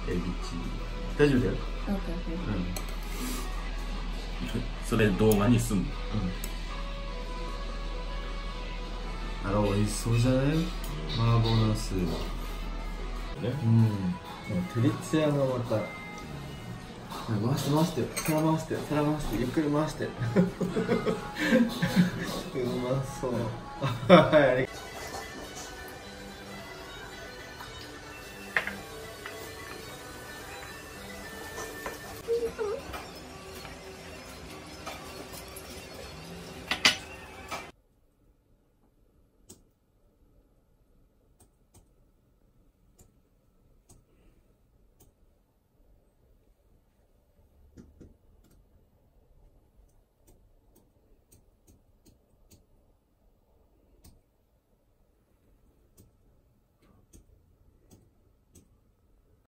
エビチ大丈夫だよ。 オッケーオッケー。 それ動画にすんの。 あら、美味しそうじゃない？麻婆ナス。 ね。 照りつやがまた。回して回して、皿回して、皿回して、ゆっくり回して。うまそう。はい。